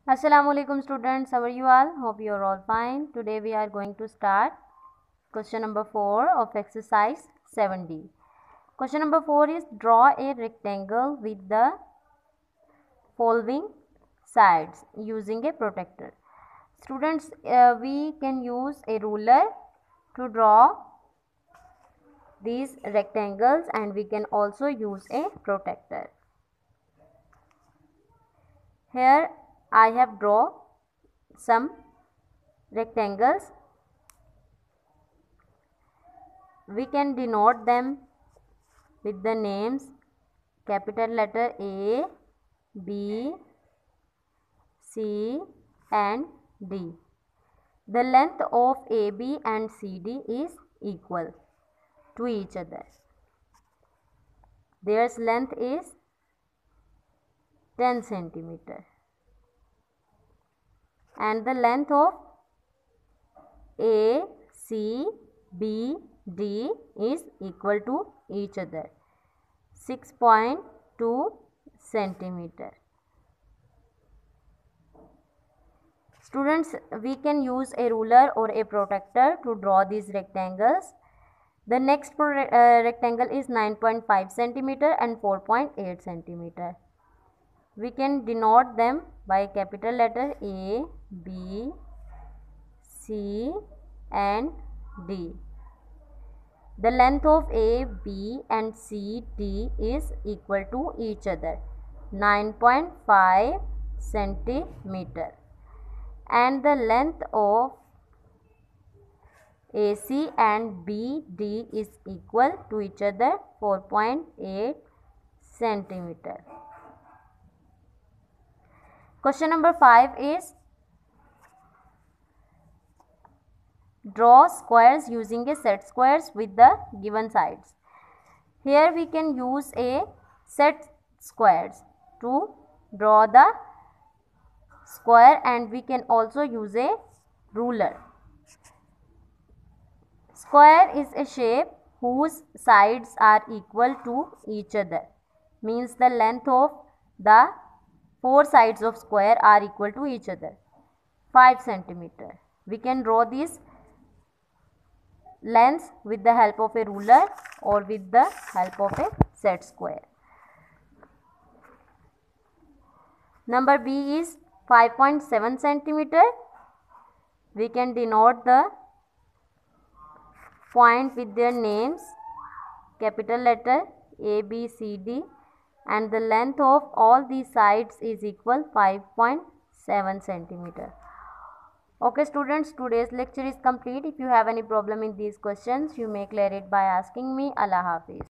Assalamualaikum students, how are you all? Hope you are all fine. Today we are going to start question number 4 of exercise 7D. Question number 4 is draw a rectangle with the following sides using a protractor. Students, we can use a ruler to draw these rectangles and we can also use a protractor. Here I have drawn some rectangles. We can denote them with the names capital letter A, B, C and D. The length of AB and CD is equal to each other. Their length is 10 centimeter and the length of A, C, B, D is equal to each other, 6.2 centimeter. Students, we can use a ruler or a protractor to draw these rectangles. The next rectangle is 9.5 centimeter and 4.8 centimeter. We can denote them by capital letter A, B, C and D. The length of A, B and C, D is equal to each other, 9.5 centimeter. And the length of AC and BD is equal to each other, 4.8 centimeter. Question number 5 is draw squares using a set squares with the given sides. Here we can use a set squares to draw the square and we can also use a ruler. Square is a shape whose sides are equal to each other. Means the length of the four sides of square are equal to each other, 5 centimeter. We can draw these lengths with the help of a ruler or with the help of a set square. Number B is 5.7 centimeter. We can denote the point with their names, capital letter A, B, C, D, and the length of all these sides is equal 5.7 centimeter. Okay students, today's lecture is complete. If you have any problem in these questions, you may clear it by asking me. Allah Hafiz.